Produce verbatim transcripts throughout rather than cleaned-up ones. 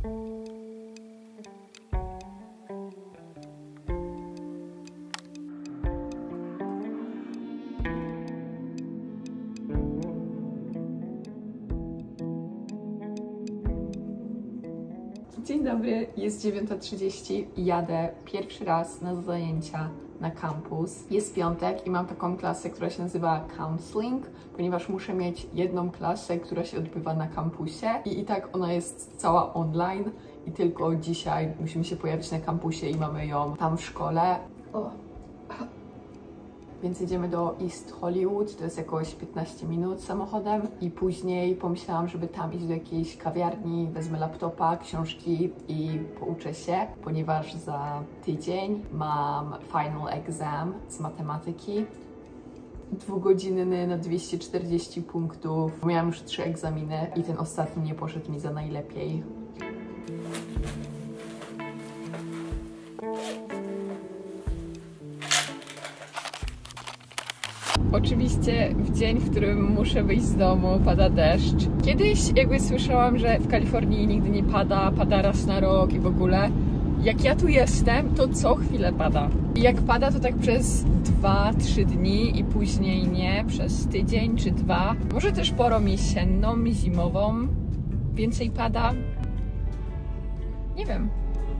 Dzień dobry, jest dziewiąta trzydzieści i jadę pierwszy raz na zajęcia na kampus. Jest piątek i mam taką klasę, która się nazywa Counseling, ponieważ muszę mieć jedną klasę, która się odbywa na kampusie i i tak ona jest cała online i tylko dzisiaj musimy się pojawić na kampusie i mamy ją tam w szkole. O. Więc jedziemy do East Hollywood, to jest jakoś piętnaście minut samochodem i później pomyślałam, żeby tam iść do jakiejś kawiarni, wezmę laptopa, książki i pouczę się, ponieważ za tydzień mam final exam z matematyki, dwugodzinny na dwieście czterdzieści punktów. Miałam już trzy egzaminy i ten ostatni nie poszedł mi za najlepiej. Oczywiście w dzień, w którym muszę wyjść z domu, pada deszcz. Kiedyś jakby słyszałam, że w Kalifornii nigdy nie pada, pada raz na rok i w ogóle. Jak ja tu jestem, to co chwilę pada. I jak pada, to tak przez dwa trzy dni i później nie, przez tydzień czy dwa. Może też porą jesienną, zimową więcej pada. Nie wiem.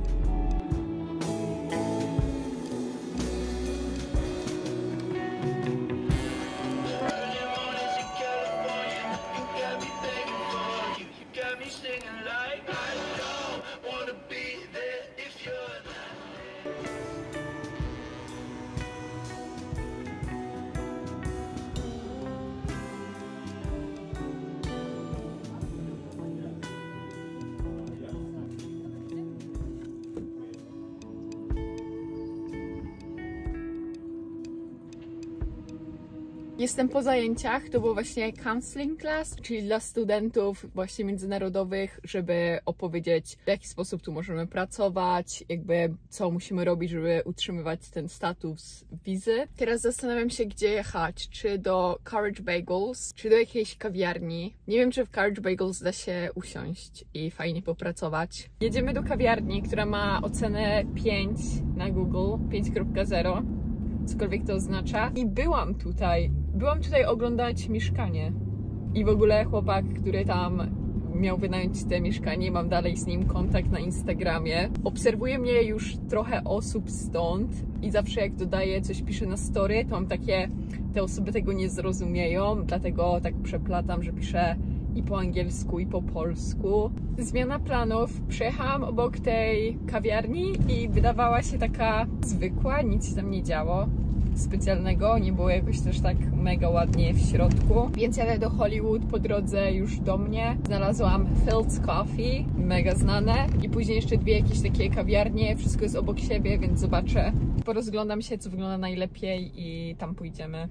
Jestem po zajęciach, to było właśnie counseling class, czyli dla studentów właśnie międzynarodowych, żeby opowiedzieć, w jaki sposób tu możemy pracować, jakby co musimy robić, żeby utrzymywać ten status wizy. Teraz zastanawiam się, gdzie jechać, czy do Courage Bagels, czy do jakiejś kawiarni. Nie wiem, czy w Courage Bagels da się usiąść i fajnie popracować. Jedziemy do kawiarni, która ma ocenę pięć na Google, pięć kropka zero. Cokolwiek to oznacza. I byłam tutaj, byłam tutaj oglądać mieszkanie. I w ogóle chłopak, który tam miał wynająć te mieszkanie, mam dalej z nim kontakt na Instagramie. Obserwuje mnie już trochę osób stąd i zawsze jak dodaję coś, piszę na story, to mam takie, te osoby tego nie zrozumieją, dlatego tak przeplatam, że piszę i po angielsku, i po polsku. Zmiana planów. Przejechałam obok tej kawiarni i wydawała się taka zwykła, nic się tam nie działo specjalnego, nie było jakoś też tak mega ładnie w środku. Więc jadę do Hollywood, po drodze już do mnie znalazłam Philz Coffee, mega znane, i później jeszcze dwie jakieś takie kawiarnie, wszystko jest obok siebie, więc zobaczę. Porozglądam się, co wygląda najlepiej i tam pójdziemy.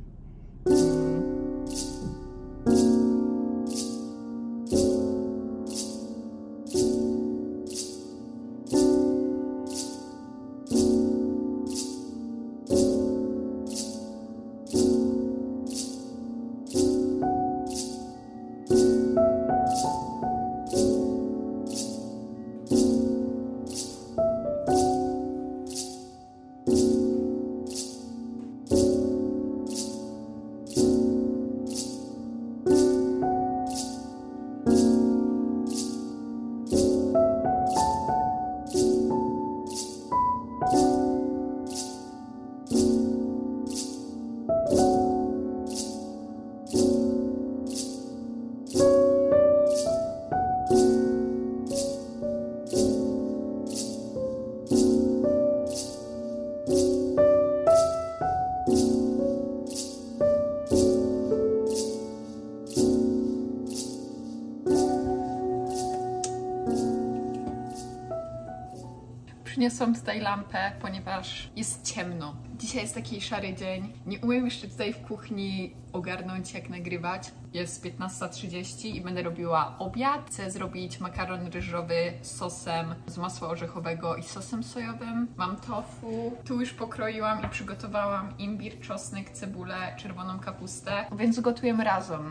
Przyniosłam tutaj lampę, ponieważ jest ciemno. Dzisiaj jest taki szary dzień. Nie umiem jeszcze tutaj w kuchni ogarnąć, jak nagrywać. Jest piętnasta trzydzieści i będę robiła obiad. Chcę zrobić makaron ryżowy z sosem z masła orzechowego i sosem sojowym. Mam tofu. Tu już pokroiłam i przygotowałam imbir, czosnek, cebulę, czerwoną kapustę. Więc gotujemy razem.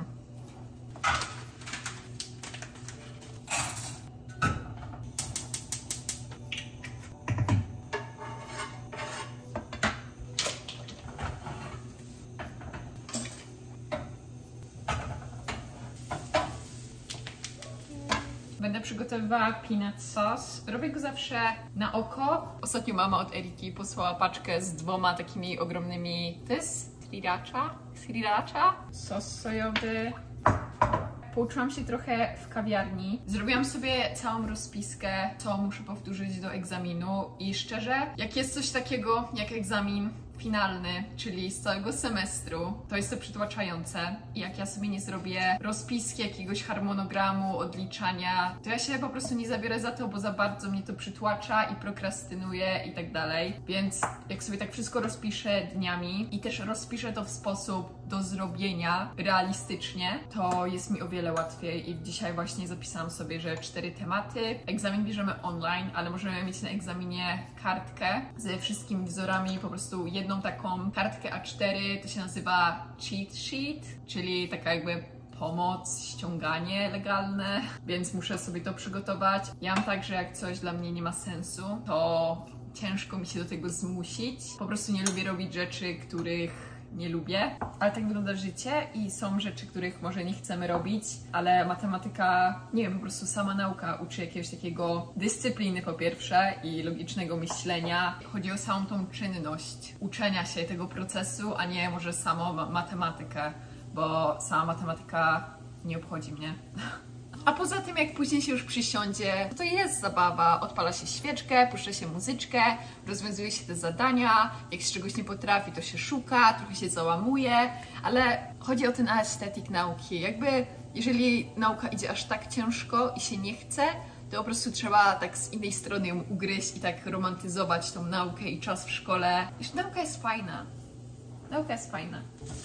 przygotowywała peanut sauce. Robię go zawsze na oko. Ostatnio mama od Eriki posłała paczkę z dwoma takimi ogromnymi... To jest sriracha? Sriracha? Sos sojowy. Pouczyłam się trochę w kawiarni. Zrobiłam sobie całą rozpiskę, co muszę powtórzyć do egzaminu i szczerze, jak jest coś takiego jak egzamin finalny, czyli z całego semestru, to jest to przytłaczające. I jak ja sobie nie zrobię rozpiski, jakiegoś harmonogramu, odliczania, to ja się po prostu nie zabiorę za to, bo za bardzo mnie to przytłacza i prokrastynuję i tak dalej. Więc jak sobie tak wszystko rozpiszę dniami i też rozpiszę to w sposób do zrobienia realistycznie, to jest mi o wiele łatwiej i dzisiaj właśnie zapisałam sobie, że cztery tematy. Egzamin bierzemy online, ale możemy mieć na egzaminie kartkę ze wszystkimi wzorami, po prostu jedną taką kartkę A cztery, to się nazywa cheat sheet, czyli taka jakby pomoc, ściąganie legalne, więc muszę sobie to przygotować. Ja mam tak, że jak coś dla mnie nie ma sensu, to ciężko mi się do tego zmusić. Po prostu nie lubię robić rzeczy, których nie lubię, ale tak wygląda życie i są rzeczy, których może nie chcemy robić, ale matematyka, nie wiem, po prostu sama nauka uczy jakiegoś takiego dyscypliny po pierwsze i logicznego myślenia. Chodzi o samą tą czynność uczenia się tego procesu, a nie może samą matematykę, bo sama matematyka nie obchodzi mnie. A poza tym, jak później się już przysiądzie, to jest zabawa. Odpala się świeczkę, puszcza się muzyczkę, rozwiązuje się te zadania. Jak się czegoś nie potrafi, to się szuka, trochę się załamuje, ale chodzi o ten estetyk nauki. Jakby, jeżeli nauka idzie aż tak ciężko i się nie chce, to po prostu trzeba tak z innej strony ją ugryźć i tak romantyzować tą naukę i czas w szkole. Już nauka jest fajna. Nauka jest fajna.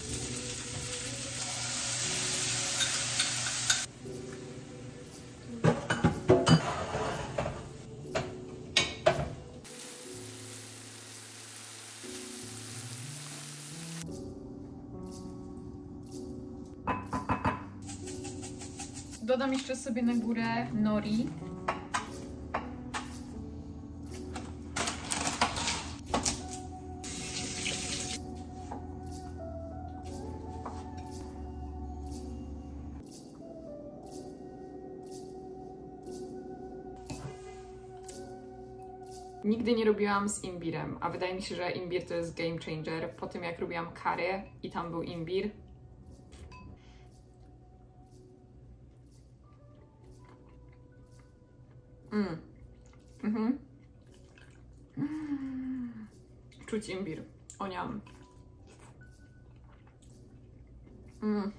Dodam jeszcze sobie na górę nori. Nigdy nie robiłam z imbirem, a wydaje mi się, że imbir to jest game changer. Po tym jak robiłam curry i tam był imbir, Mm. Mhm. Mm. Czuć imbir. Oniam. Mm.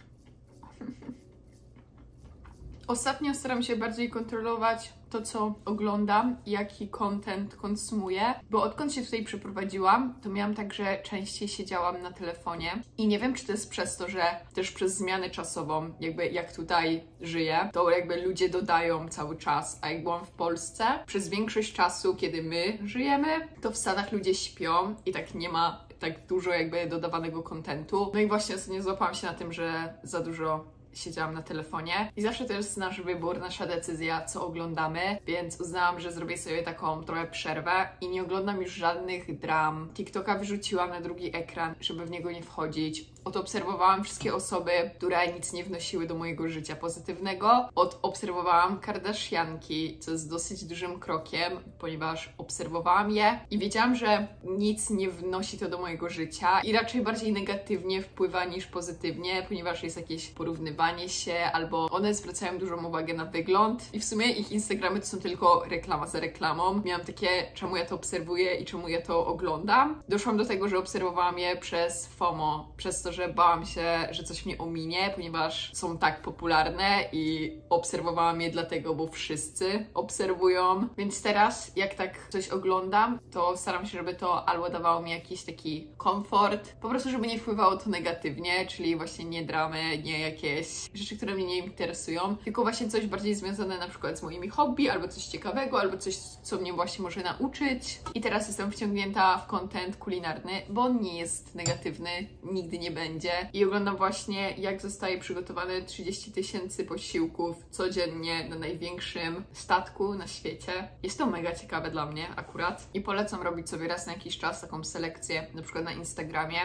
Ostatnio staram się bardziej kontrolować to, co oglądam i jaki content konsumuję, bo odkąd się tutaj przeprowadziłam, to miałam tak, że częściej siedziałam na telefonie i nie wiem, czy to jest przez to, że też przez zmianę czasową, jakby jak tutaj żyję, to jakby ludzie dodają cały czas, a jak byłam w Polsce, przez większość czasu, kiedy my żyjemy, to w Stanach ludzie śpią i tak nie ma tak dużo jakby dodawanego kontentu. No i właśnie ostatnio złapałam się na tym, że za dużo siedziałam na telefonie i zawsze to jest nasz wybór, nasza decyzja, co oglądamy, więc uznałam, że zrobię sobie taką trochę przerwę i nie oglądam już żadnych dram. TikToka wyrzuciłam na drugi ekran, żeby w niego nie wchodzić. Odobserwowałam wszystkie osoby, które nic nie wnosiły do mojego życia pozytywnego. Odobserwowałam Kardashianki, co jest dosyć dużym krokiem, ponieważ obserwowałam je i wiedziałam, że nic nie wnosi to do mojego życia i raczej bardziej negatywnie wpływa niż pozytywnie, ponieważ jest jakieś porównywanie się albo one zwracają dużą uwagę na wygląd i w sumie ich Instagramy to są tylko reklama za reklamą. Miałam takie, czemu ja to obserwuję i czemu ja to oglądam. Doszłam do tego, że obserwowałam je przez FOMO, przez to, że bałam się, że coś mnie ominie, ponieważ są tak popularne i obserwowałam je dlatego, bo wszyscy obserwują. Więc teraz, jak tak coś oglądam, to staram się, żeby to albo dawało mi jakiś taki komfort, po prostu, żeby nie wpływało to negatywnie, czyli właśnie nie dramy, nie jakieś rzeczy, które mnie nie interesują, tylko właśnie coś bardziej związane na przykład z moimi hobby, albo coś ciekawego, albo coś, co mnie właśnie może nauczyć. I teraz jestem wciągnięta w content kulinarny, bo on nie jest negatywny, nigdy nie będzie. I oglądam właśnie, jak zostaje przygotowane trzydzieści tysięcy posiłków codziennie na największym statku na świecie. Jest to mega ciekawe dla mnie akurat i polecam robić sobie raz na jakiś czas taką selekcję, na przykład na Instagramie.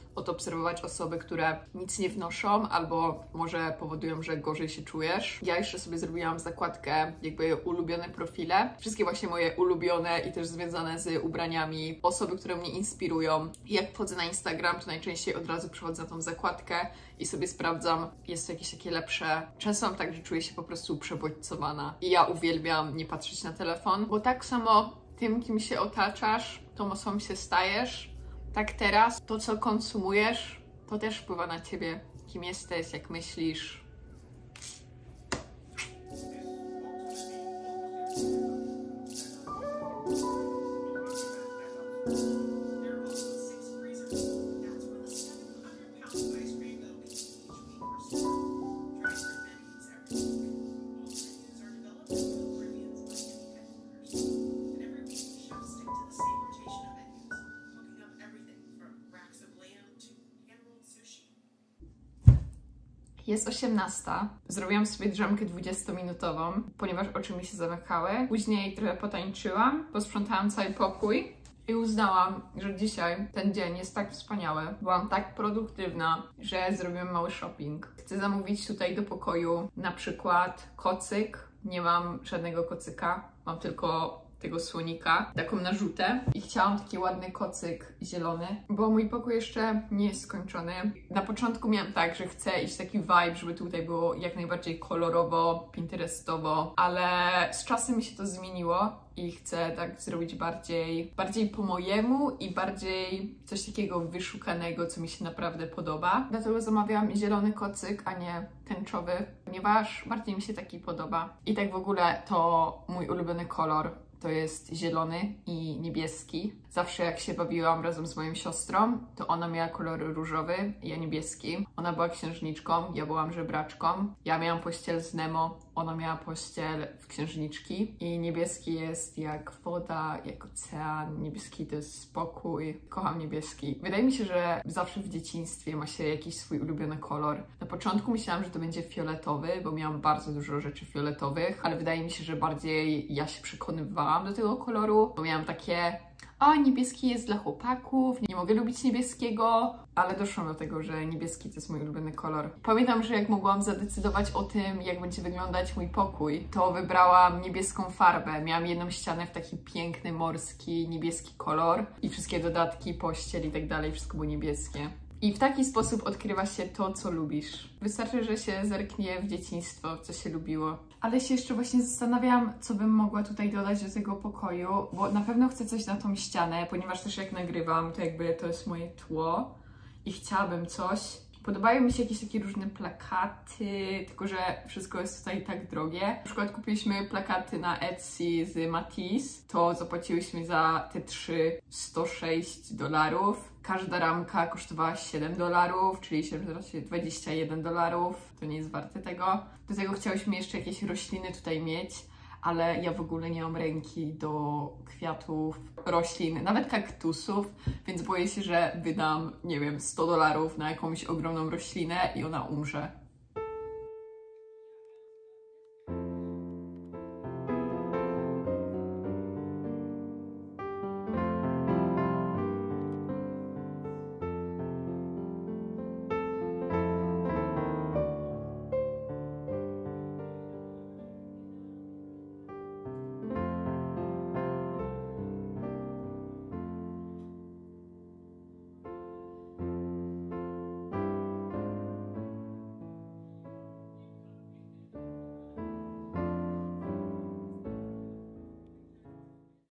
odobserwować osoby, które nic nie wnoszą albo może powodują, że gorzej się czujesz. Ja jeszcze sobie zrobiłam zakładkę jakby ulubione profile. Wszystkie właśnie moje ulubione i też związane z ubraniami, osoby, które mnie inspirują. I jak wchodzę na Instagram, to najczęściej od razu przychodzę na tą zakładkę i sobie sprawdzam, jest to jakieś takie lepsze. Często mam tak, że czuję się po prostu przebodźcowana. I ja uwielbiam nie patrzeć na telefon, bo tak samo tym, kim się otaczasz, tą osobą się stajesz. Tak teraz, to co konsumujesz, to też wpływa na ciebie. Kim jesteś, jak myślisz. Jest osiemnasta. Zrobiłam sobie drzemkę dwudziestominutową, ponieważ oczy mi się zamykały. Później trochę potańczyłam, posprzątałam cały pokój i uznałam, że dzisiaj ten dzień jest tak wspaniały. Byłam tak produktywna, że zrobiłem mały shopping. Chcę zamówić tutaj do pokoju na przykład kocyk. Nie mam żadnego kocyka, mam tylko tego słonika, taką narzutę i chciałam taki ładny kocyk zielony, bo mój pokój jeszcze nie jest skończony. Na początku miałam tak, że chcę iść taki vibe, żeby tutaj było jak najbardziej kolorowo, pinterestowo, ale z czasem mi się to zmieniło i chcę tak zrobić bardziej, bardziej po mojemu i bardziej coś takiego wyszukanego, co mi się naprawdę podoba. Dlatego zamawiałam zielony kocyk, a nie tęczowy, ponieważ bardziej mi się taki podoba. I tak w ogóle to mój ulubiony kolor to jest zielony i niebieski. Zawsze jak się bawiłam razem z moją siostrą, to ona miała kolor różowy, ja niebieski. Ona była księżniczką, ja byłam żebraczką. Ja miałam pościel z Nemo, ona miała pościel w księżniczki. I niebieski jest jak woda, jak ocean. Niebieski to jest spokój. Kocham niebieski. Wydaje mi się, że zawsze w dzieciństwie ma się jakiś swój ulubiony kolor. Na początku myślałam, że to będzie fioletowy, bo miałam bardzo dużo rzeczy fioletowych, ale wydaje mi się, że bardziej ja się przekonywałam do tego koloru, bo miałam takie: o, niebieski jest dla chłopaków, nie mogę lubić niebieskiego, ale doszłam do tego, że niebieski to jest mój ulubiony kolor. Pamiętam, że jak mogłam zadecydować o tym, jak będzie wyglądać mój pokój, to wybrałam niebieską farbę. Miałam jedną ścianę w taki piękny, morski, niebieski kolor i wszystkie dodatki, pościel i tak dalej, wszystko było niebieskie. I w taki sposób odkrywa się to, co lubisz. Wystarczy, że się zerknie w dzieciństwo, co się lubiło. Ale się jeszcze właśnie zastanawiałam, co bym mogła tutaj dodać do tego pokoju, bo na pewno chcę coś na tą ścianę, ponieważ też jak nagrywam, to jakby to jest moje tło i chciałabym coś. Podobają mi się jakieś takie różne plakaty, tylko że wszystko jest tutaj tak drogie. Na przykład kupiliśmy plakaty na Etsy z Matisse, to zapłaciłyśmy za te trzy sto sześć dolarów. Każda ramka kosztowała siedem dolarów, czyli dwadzieścia jeden dolarów. To nie jest warte tego. Do tego chciałyśmy jeszcze jakieś rośliny tutaj mieć, ale ja w ogóle nie mam ręki do kwiatów, roślin, nawet kaktusów, więc boję się, że wydam, nie wiem, sto dolarów na jakąś ogromną roślinę i ona umrze.